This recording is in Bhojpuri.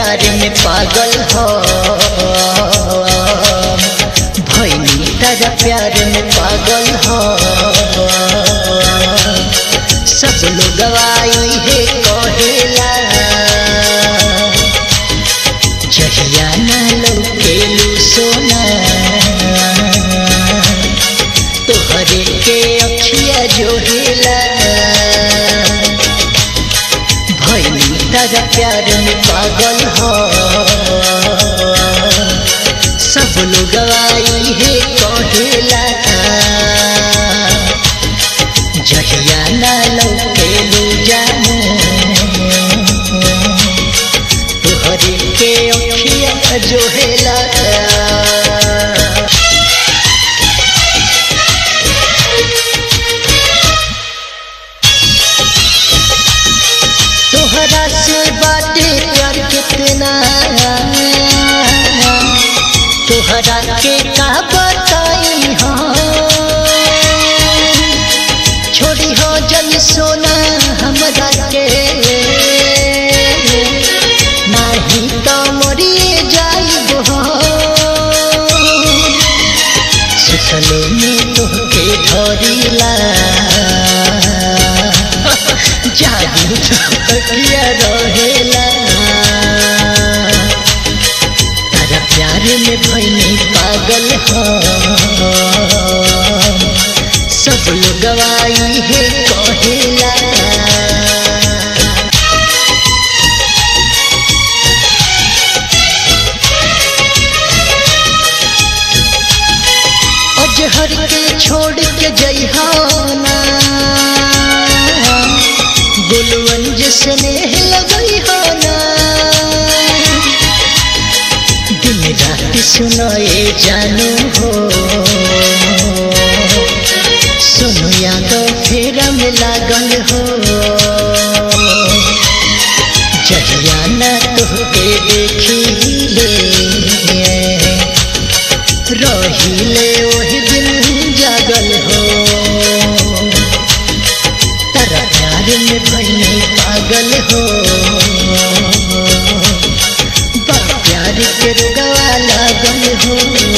प्यार में पागल हो भइनी तारा प्यार में पागल हो सब लोग गवाई है कहेला जहिया ना लौकेलू सोना तोहरे के अखिया जोहेला भइनी तारा प्यार में पागल हो सब लोग गवाई है कहेला जहिया ना लौकेलू जानू तोहरे के अखिया जोहेला तोहरा से बाटे प्यार कितना तोहरा के का बताई हो छोड़ी हो जल सोना हमरा के नहीं तो मरी जाइब हो सुखले में तोहके धरिला जादू किया रहेला तारा प्यार में भइनी पागल हो सब लोग गवाई है कहेला अजहर के छोड़ के जइहा ना गुलवन स्नेह लगई हो ना दिन रात सुनाए जानू हो सुनो यादो फेरा में लागल हो जहिया ना तोहके देखिले रहिले वही दिन जागल हो तारा प्यार में भइनी पागल हो प्यार के रुगवा लागल हो।